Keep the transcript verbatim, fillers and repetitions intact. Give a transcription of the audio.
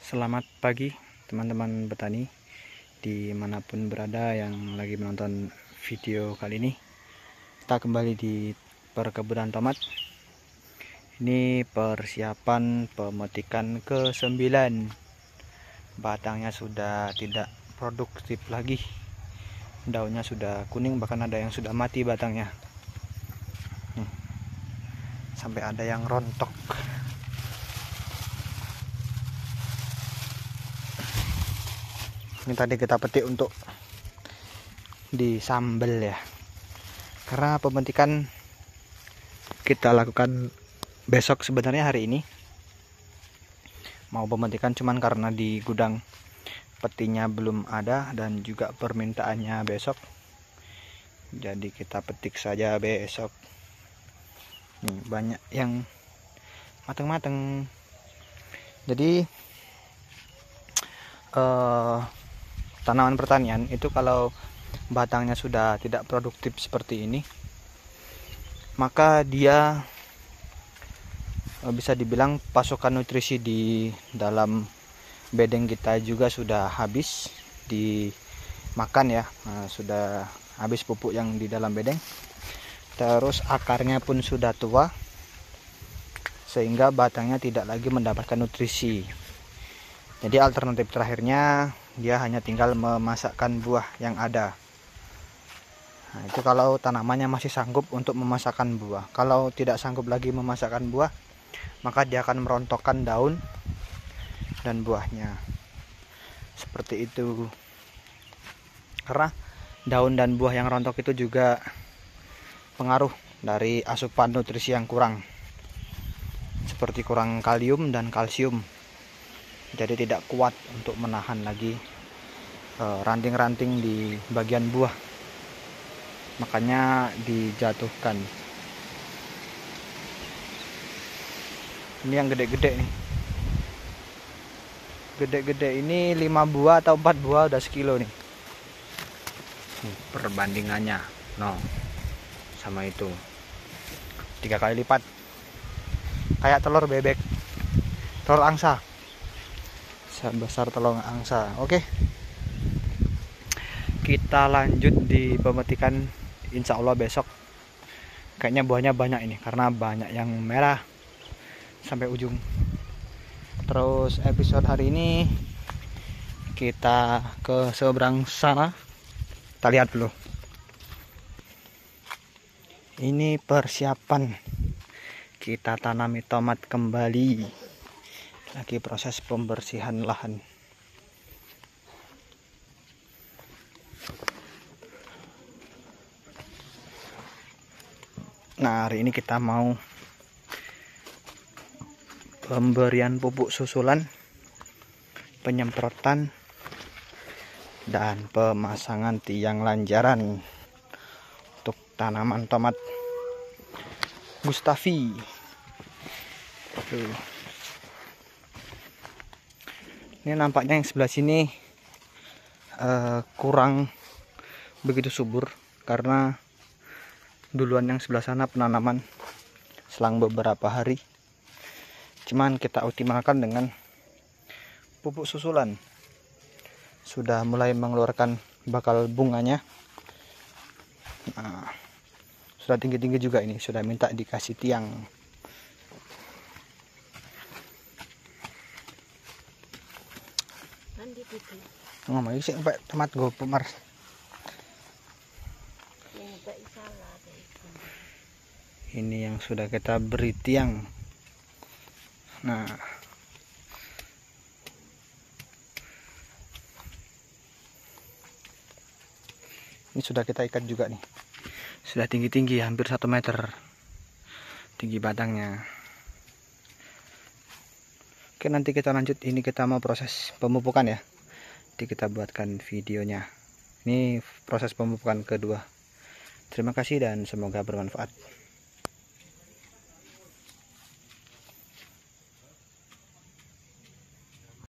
Selamat pagi teman-teman petani dimanapun berada yang lagi menonton video kali ini. Kita kembali di perkebunan tomat. Ini persiapan pemetikan ke sembilan. Batangnya sudah tidak produktif lagi, daunnya sudah kuning, bahkan ada yang sudah mati batangnya. Nih, sampai ada yang rontok. Ini tadi kita petik untuk disambel ya, karena pemetikan kita lakukan besok. Sebenarnya hari ini mau pemetikan, cuman karena di gudang petinya belum ada dan juga permintaannya besok, jadi kita petik saja besok. Nih, banyak yang mateng-mateng. Jadi eh, tanaman pertanian itu kalau batangnya sudah tidak produktif seperti ini, maka dia bisa dibilang pasokan nutrisi di dalam bedeng kita juga sudah habis dimakan ya. Nah, sudah habis pupuk yang di dalam bedeng, terus akarnya pun sudah tua sehingga batangnya tidak lagi mendapatkan nutrisi. Jadi alternatif terakhirnya dia hanya tinggal memasakkan buah yang ada. Nah, itu kalau tanamannya masih sanggup untuk memasakkan buah. Kalau tidak sanggup lagi memasakkan buah, maka dia akan merontokkan daun dan buahnya. Seperti itu. Karena daun dan buah yang rontok itu juga pengaruh dari asupan nutrisi yang kurang, seperti kurang kalium dan kalsium. Jadi tidak kuat untuk menahan lagi ranting-ranting di bagian buah, makanya dijatuhkan. Ini yang gede-gede nih, gede-gede ini lima buah atau empat buah udah sekilo nih. Nih perbandingannya, no, sama itu tiga kali lipat, kayak telur bebek, telur angsa, sebesar telur angsa. Oke, kita lanjut di pemetikan insya Allah besok. Kayaknya buahnya banyak ini karena banyak yang merah sampai ujung. Terus episode hari ini kita ke seberang sana, kita lihat dulu. Ini persiapan kita tanami tomat kembali, lagi proses pembersihan lahan. Nah, hari ini kita mau pemberian pupuk susulan, penyemprotan, dan pemasangan tiang lanjaran untuk tanaman tomat Gustavi. Tuh. Ini nampaknya yang sebelah sini uh, kurang begitu subur karena duluan yang sebelah sana penanaman selang beberapa hari. Cuman kita optimalkan dengan pupuk susulan. Sudah mulai mengeluarkan bakal bunganya. Nah, sudah tinggi-tinggi juga ini, sudah minta dikasih tiang. Ngomong sih sampai tomat go pemar. Ini yang sudah kita beri tiang. Nah, ini sudah kita ikat juga nih. Sudah tinggi-tinggi, hampir satu meter tinggi batangnya. Oke, nanti kita lanjut. Ini kita mau proses pemupukan ya. Nanti kita buatkan videonya. Ini proses pemupukan kedua. Terima kasih dan semoga bermanfaat.